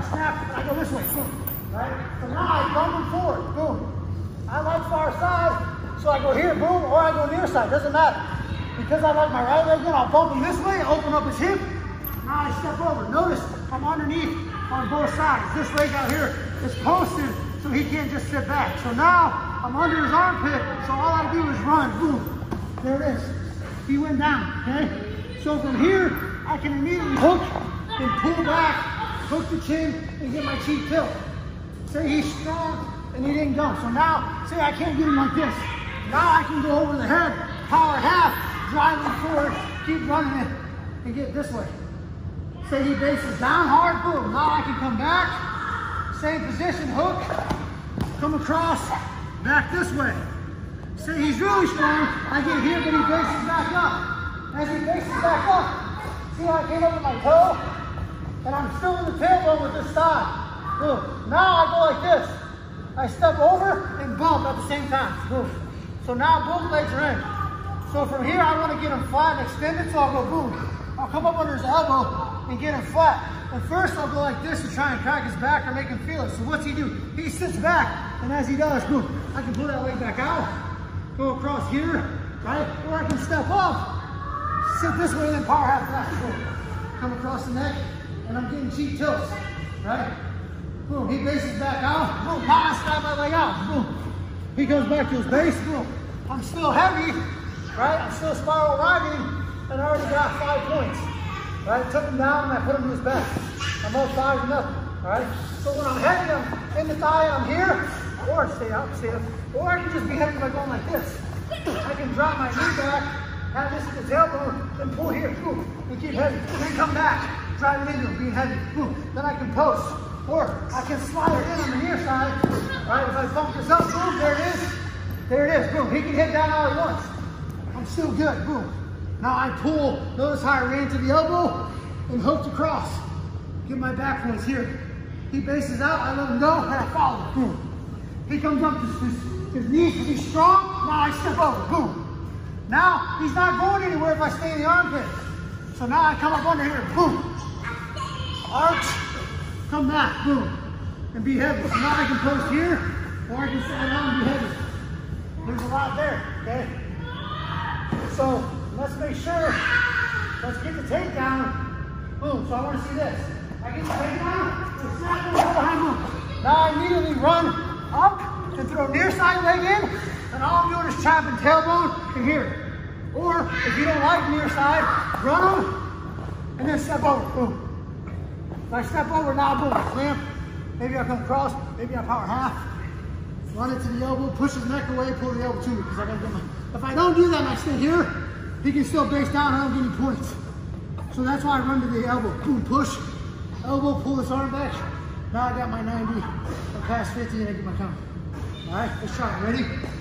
snap, and I go this way, boom, right? So now I bump forward, boom. I like far side, so I go here, boom, or I go near side, doesn't matter. Because I like my right leg in, I'll bump him this way, open up his hip. Now I step over. Notice I'm underneath on both sides. This leg out here is posted, so he can't just sit back. So now I'm under his armpit, so all I do is run, boom. There it is. He went down, okay? So from here, I can immediately hook and pull back, hook the chin, and get my cheek tilt. Say he's strong and he didn't go. So now, say I can't get him like this. Now I can go over the head, power half, drive him forward, keep running it, and get this way. Say he bases down hard, boom. Now I can come back, same position, hook, come across, back this way. Say he's really strong, I get here, but he bases back up. As he bases back up, see how I came up with my toe? And I'm still in the tailbone with this thigh. Boom. Now I go like this. I step over and bump at the same time. Boom. So now both legs are in. So from here, I want to get him flat and extended, so I'll go boom. I'll come up under his elbow and get him flat. And first I'll go like this to try and crack his back or make him feel it. So what's he do? He sits back, and as he does, boom, I can pull that leg back out, go across here, right? Or I can step up, sit this way, and then power half back. Boom. Come across the neck, and I'm getting cheek tilts, right? Boom, he bases back out, boom, now I slide my leg out, boom. He comes back to his base, boom. I'm still heavy, right? I'm still spiral riding, and I already got 5 points, right? Took him down, and I put him to his back. I'm up 5-0, all right? So when I'm heavy, I'm in the thigh, and I'm here, or stay up, or I can just be heavy by going like this. I can drop my knee back, have this at the tailbone, and pull here, boom, and keep heavy. And then come back, drive it into him, being heavy, boom. Then I can post, or I can slide it in on the near side, right? If I bump this up, boom, there it is. There it is, boom. He can hit down all he wants. I'm still good, boom. Now I pull, notice how I ran to the elbow and hooked across. Get my back points here. He bases out, I let him go, and I follow him, boom. He comes up to his knees to be strong, now I step over, boom. Now, he's not going anywhere if I stay in the armpit. So now I come up under here, boom. Arch, come back, boom. And be heavy. So now I can post here, or I can stand down and be heavy. There's a lot there, okay? So let's make sure, let's get the takedown. Boom, so I want to see this. I get the takedown, and snap and go behind, boom. Now I immediately run up and throw near side leg in, and all I'm doing is trapping tailbone and here. Or if you don't like near side, run them and then step over, boom. If I step over now, boom, clamp. Maybe I come across, maybe I power half. Run it to the elbow, push his neck away, pull the elbow to me, because I gotta get my, if I don't do that and I stay here, he can still base down, I don't get any points. So that's why I run to the elbow, boom, push, elbow, pull this arm back. Now I got my 90, I pass 50 and I get my count. All right, let's try it, ready?